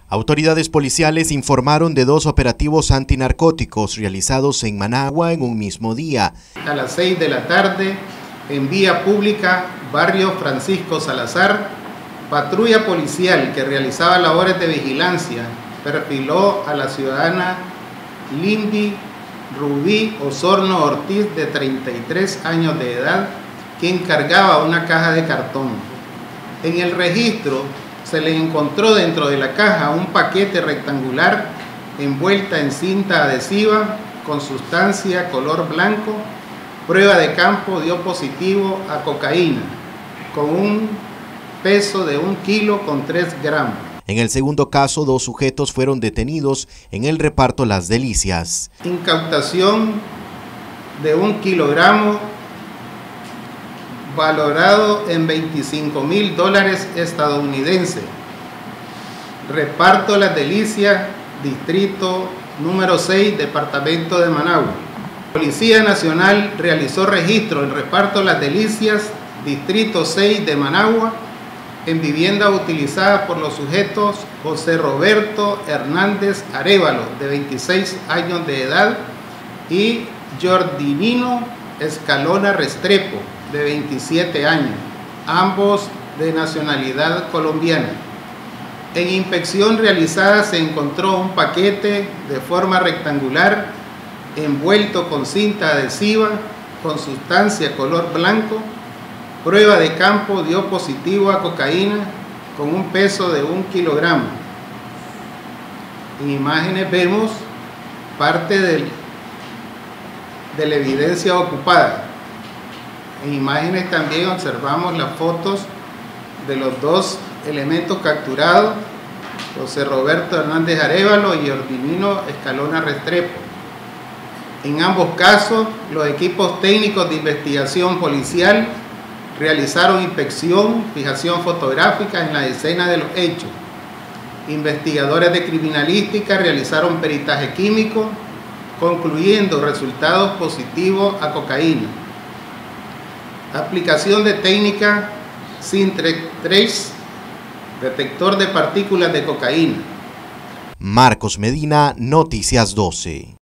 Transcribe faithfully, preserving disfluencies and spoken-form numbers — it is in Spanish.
Autoridades policiales informaron de dos operativos antinarcóticos realizados en Managua en un mismo día. A las seis de la tarde, en vía pública, barrio Francisco Salazar, patrulla policial que realizaba labores de vigilancia perfiló a la ciudadana Limby Rubí Osorno Ortiz, de treinta y tres años de edad, quien cargaba una caja de cartón. En el registro se le encontró dentro de la caja un paquete rectangular envuelta en cinta adhesiva con sustancia color blanco. Prueba de campo dio positivo a cocaína, con un peso de un kilo con tres gramos. En el segundo caso, dos sujetos fueron detenidos en el reparto Las Delicias. Incautación de un kilogramo valorado en veinticinco mil dólares estadounidenses. Reparto Las Delicias, distrito número seis, departamento de Managua. Policía Nacional realizó registro en reparto Las Delicias, distrito seis de Managua, en vivienda utilizada por los sujetos José Roberto Hernández Arévalo, de veintiséis años de edad, y Jordinino Escalona Restrepo, de veintisiete años, ambos de nacionalidad colombiana. En inspección realizada se encontró un paquete de forma rectangular envuelto con cinta adhesiva con sustancia color blanco. Prueba de campo dio positivo a cocaína con un peso de un kilogramo. En imágenes vemos parte del, de la evidencia ocupada. En imágenes también observamos las fotos de los dos elementos capturados, José Roberto Hernández Arévalo y Jordinino Escalona Restrepo. En ambos casos, los equipos técnicos de investigación policial realizaron inspección, fijación fotográfica en la escena de los hechos. Investigadores de criminalística realizaron peritaje químico, concluyendo resultados positivos a cocaína. Aplicación de técnica Sintrace, detector de partículas de cocaína. Marcos Medina, Noticias doce.